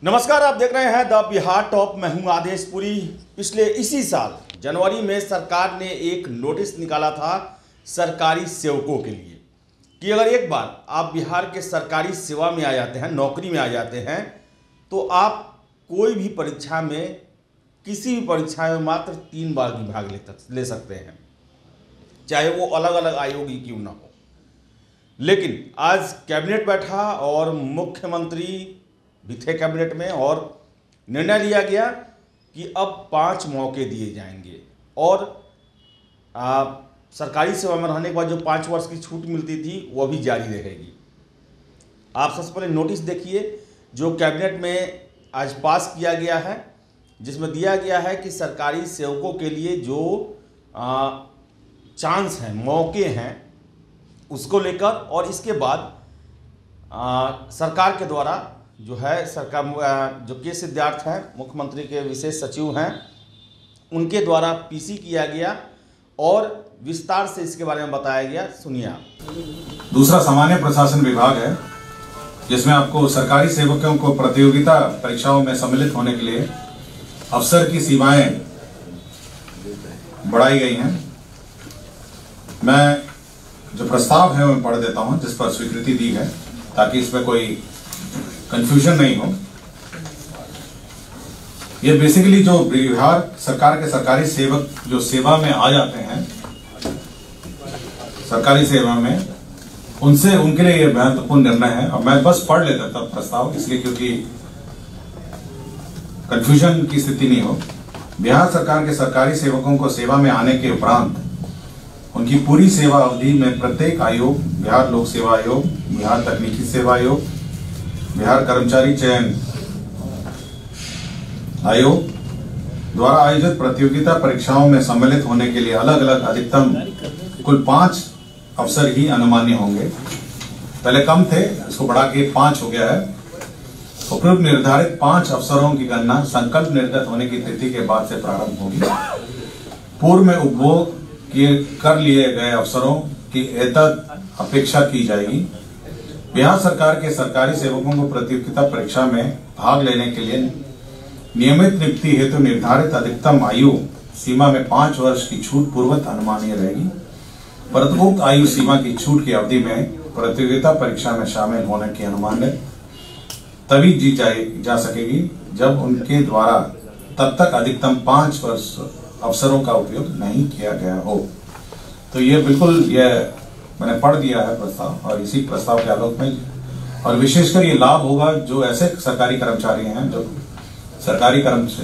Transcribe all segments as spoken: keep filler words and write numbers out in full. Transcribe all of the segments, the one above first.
नमस्कार, आप देख रहे हैं द बिहार टॉप। मैं हूं आदेश पुरी। पिछले इसी साल जनवरी में सरकार ने एक नोटिस निकाला था सरकारी सेवकों के लिए कि अगर एक बार आप बिहार के सरकारी सेवा में आ जाते हैं, नौकरी में आ जाते हैं, तो आप कोई भी परीक्षा में, किसी भी परीक्षा में मात्र तीन बार की भाग ले ले सकते हैं, चाहे वो अलग अलग आयोग ही क्यों ना हो। लेकिन आज कैबिनेट बैठा और मुख्यमंत्री भी थे कैबिनेट में और निर्णय लिया गया कि अब पांच मौके दिए जाएंगे और आ, सरकारी सेवा में रहने के बाद जो पाँच वर्ष की छूट मिलती थी वो भी जारी रहेगी। आप सबसे पहले नोटिस देखिए जो कैबिनेट में आज पास किया गया है, जिसमें दिया गया है कि सरकारी सेवकों के लिए जो आ, चांस हैं, मौके हैं, उसको लेकर और इसके बाद आ, सरकार के द्वारा जो है सरकार जो के सिद्धार्थ हैं, मुख्यमंत्री के विशेष सचिव हैं, उनके द्वारा पीसी किया गया और विस्तार से इसके बारे में बताया गया। सुनिए आप। दूसरा सामान्य प्रशासन विभाग है जिसमें आपको सरकारी सेवकों को प्रतियोगिता परीक्षाओं में सम्मिलित होने के लिए अफसर की सीमाएं बढ़ाई गई हैं। मैं जो प्रस्ताव है मैं पढ़ देता हूं जिस पर स्वीकृति दी है ताकि इसमें कोई कंफ्यूजन नहीं हो। ये बेसिकली जो बिहार सरकार के सरकारी सेवक जो सेवा में आ जाते हैं सरकारी सेवा में, उनसे उनके लिए ये महत्वपूर्ण निर्णय है। और मैं बस पढ़ लेता था प्रस्ताव इसलिए क्योंकि कंफ्यूजन की स्थिति नहीं हो। बिहार सरकार के सरकारी सेवकों को सेवा में आने के उपरांत उनकी पूरी सेवा अवधि में प्रत्येक आयोग, बिहार लोक सेवा आयोग, बिहार तकनीकी सेवा आयोग, बिहार कर्मचारी चयन आयोग द्वारा आयोजित प्रतियोगिता परीक्षाओं में सम्मिलित होने के लिए अलग अलग अधिकतम कुल पांच अवसर ही अनुमान्य होंगे। पहले कम थे, इसको बढ़ा के पांच हो गया है। उपरोक्त निर्धारित पांच अवसरों की गणना संकल्प निर्गत होने की तिथि के बाद से प्रारंभ होगी। पूर्व में उपभोग किए कर लिए गए अवसरों की एतद अपेक्षा की जाएगी। बिहार सरकार के सरकारी सेवकों को प्रतियोगिता परीक्षा में भाग लेने के लिए नियमित नियुक्ति हेतु निर्धारित अधिकतम आयु सीमा में पांच वर्ष की छूट पूर्वत अनुमानीय रहेगी। परंतु उक्त आयु सीमा की छूट की अवधि में प्रतियोगिता परीक्षा में शामिल होने की अनुमान तभी जी जा सकेगी जब उनके द्वारा तब तक अधिकतम पांच वर्ष अवसरों का उपयोग नहीं किया गया हो। तो ये बिल्कुल ये मैंने पढ़ दिया है प्रस्ताव और इसी प्रस्ताव के आलोक में, और विशेषकर ये लाभ होगा जो ऐसे सरकारी कर्मचारी हैं जो सरकारी कर्मचारी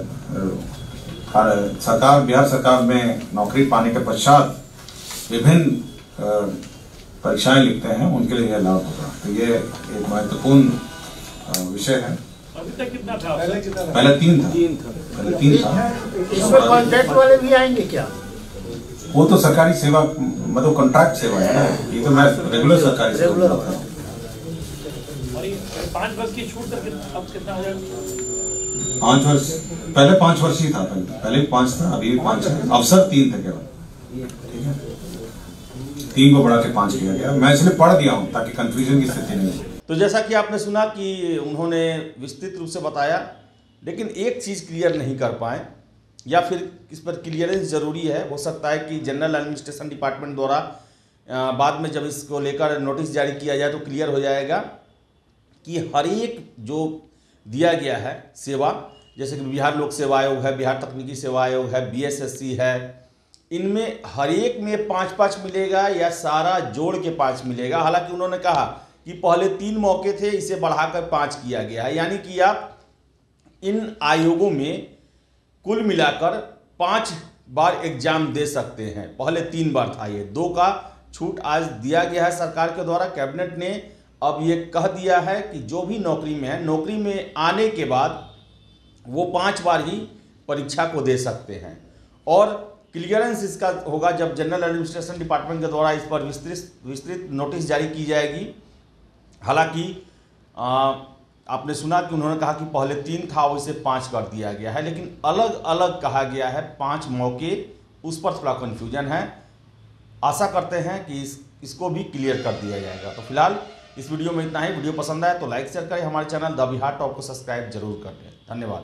सरकार बिहार सरकार में नौकरी पाने के पश्चात विभिन्न परीक्षाएं लिखते हैं, उनके लिए यह लाभ होगा। तो ये एक महत्वपूर्ण विषय है। अभी तक कितना था? पहले कितना था? पहले तीन था। तीन था। पहले तीन था। इसमें कॉन्ट्रैक्ट वाले भी आएंगे क्या? वो तो सरकारी सेवा मतलब कॉन्ट्रैक्ट सेवा है ना, ये तो मैं रेगुलर सरकारी सेवा रेगुलर करता हूं। और ये पांच वर्ष की छूट तक अब कितना हो जाएगा? पांच वर्ष पहले पांच वर्ष ही था, पहले पहले पांच था, अभी पांच है। अवसर तीन थे केवल, ठीक है, तीन को बढ़ा के पांच किया गया। मैं इसलिए पढ़ दिया हूं ताकि कंफ्यूजन की स्थिति नहीं हो। तो जैसा कि आपने सुना कि उन्होंने विस्तृत रूप से बताया, लेकिन एक चीज़ क्लियर नहीं कर पाए या फिर इस पर क्लियरेंस जरूरी है। हो सकता है कि जनरल एडमिनिस्ट्रेशन डिपार्टमेंट द्वारा बाद में जब इसको लेकर नोटिस जारी किया जाए तो क्लियर हो जाएगा कि हर एक जो दिया गया है सेवा, जैसे कि बिहार लोक सेवा आयोग है, बिहार तकनीकी सेवा आयोग है, बी एस एस सी है, इनमें हर एक में पाँच पाँच मिलेगा या सारा जोड़ के पाँच मिलेगा। हालांकि उन्होंने कहा कि पहले तीन मौके थे, इसे बढ़ाकर पाँच किया गया है, यानी कि आप इन आयोगों में कुल मिलाकर पांच बार एग्जाम दे सकते हैं। पहले तीन बार था, ये दो का छूट आज दिया गया है सरकार के द्वारा। कैबिनेट ने अब ये कह दिया है कि जो भी नौकरी में है, नौकरी में आने के बाद वो पांच बार ही परीक्षा को दे सकते हैं और क्लियरेंस इसका होगा जब जनरल एडमिनिस्ट्रेशन डिपार्टमेंट के द्वारा इस पर विस्तृत विस्तृत नोटिस जारी की जाएगी। हालांकि आपने सुना कि उन्होंने कहा कि पहले तीन था, उसे पाँच कर दिया गया है, लेकिन अलग अलग कहा गया है पांच मौके, उस पर थोड़ा कन्फ्यूजन है। आशा करते हैं कि इस इसको भी क्लियर कर दिया जाएगा। तो फिलहाल इस वीडियो में इतना ही। वीडियो पसंद आए तो लाइक शेयर करें, हमारे चैनल द बिहार टॉप को सब्सक्राइब जरूर कर लें। धन्यवाद।